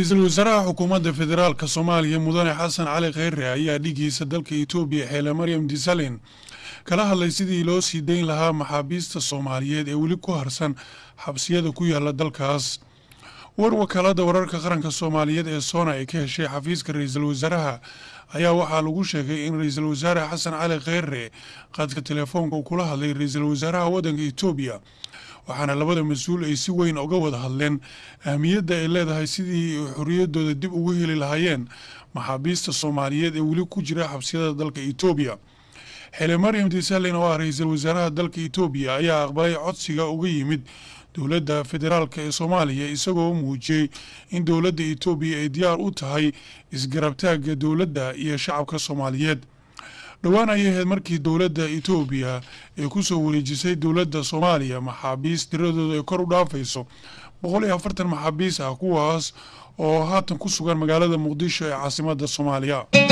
ra'iisul wasaaraha xukuumadda federaalka Soomaaliya mudane Xasan Cali Kheyre ayaa dhigiisa dalka Itoobiya Xeele Maryam Desalegn kala hadlay sidii loo sii deyn lahaa maxaabiista Soomaaliyeed ee weli ku harsan xabsiyada ku yaala dalkaas. wakaalada wararka qaranka Soomaaliyeed ee Soona ay ka heshay xafiiska ra'iisul wasaaraha ayaa waxaa lagu sheegay in ra'iisul wasaare Xasan Cali Kheyre qadka telefoonka kula hadlay ra'iisul wasaaraha waddanka Itoobiya, waxaana labada mas'uul ay si weyn uga wada hadleen ahmiyadda ay leedahay sidii xorriyadooda dib ugu heli lahaayeen maxaabiista Soomaaliyeed ee weli ku jira xabsiyada dalka Itoobiya. Xeele Maryam Desalegn oo ah ra'iisul wasaaraha dalka Itoobiya ayaa aqbalay codsiga uga yimid dowladda federaalka ee Soomaaliya, isagoo muujiyay in dowladda Itoobiya ay diyaar u tahay isgarabtaagga dowladda iyo shacabka Soomaaliyeed. dhowaan ayay ahayd markii dowladda Itoobiya ay ku soo wareejisay dowladda Soomaaliya maxaabiis tiradooda ay kor u dhaafayso 140 maxaabiis ah, kuwaas oo haatan ku sugan magaalada Muqdisho ee caasimadda Soomaaliya.